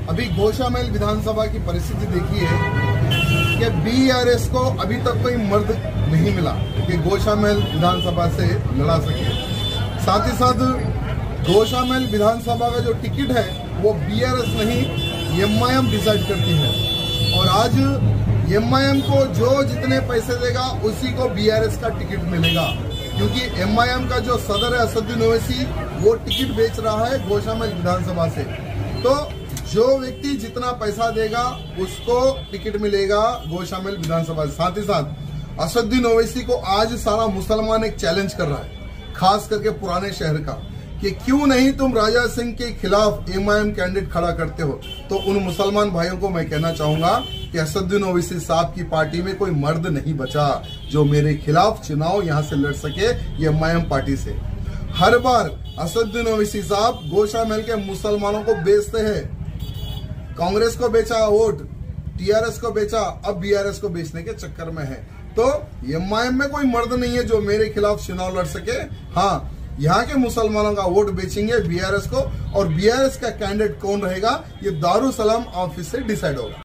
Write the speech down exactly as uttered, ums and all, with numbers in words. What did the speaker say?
अभी गोशामहल विधानसभा की परिस्थिति देखिए कि बीआरएस को अभी तक कोई मर्द नहीं मिला कि गोशामहल विधानसभा से लड़ा सके। साथ ही साथ गोशामहल विधानसभा का जो टिकट है वो बीआरएस नहीं एमआईएम डिसाइड करती है, और आज एमआईएम को जो जितने पैसे देगा उसी को बीआरएस का टिकट मिलेगा, क्योंकि एमआईएम का जो सदर है असदुद्दीन ओवैसी वो टिकट बेच रहा है गोशामहल विधानसभा से। तो जो व्यक्ति जितना पैसा देगा उसको टिकट मिलेगा गोशामहल विधानसभा से। साथ ही साथ असदुद्दीन ओवैसी को आज सारा मुसलमान एक चैलेंज कर रहा है, खास करके पुराने शहर का, कि क्यों नहीं तुम राजा सिंह के खिलाफ एमआईएम कैंडिडेट खड़ा करते हो। तो उन मुसलमान भाइयों को मैं कहना चाहूंगा कि असदुद्दीन ओवैसी साहब की पार्टी में कोई मर्द नहीं बचा जो मेरे खिलाफ चुनाव यहां से लड़ सके ये एमआईएम पार्टी से। हर बार असदुद्दीन ओवैसी साहब गोशामहल के मुसलमानों को बेचते हैं, कांग्रेस को बेचा वोट, टीआरएस को बेचा, अब बीआरएस को बेचने के चक्कर में है। तो एमआईएम में कोई मर्द नहीं है जो मेरे खिलाफ चुनाव लड़ सके। हाँ, यहाँ के मुसलमानों का वोट बेचेंगे बीआरएस को, और बीआरएस का कैंडिडेट कौन रहेगा ये दारुसलाम ऑफिस से डिसाइड होगा।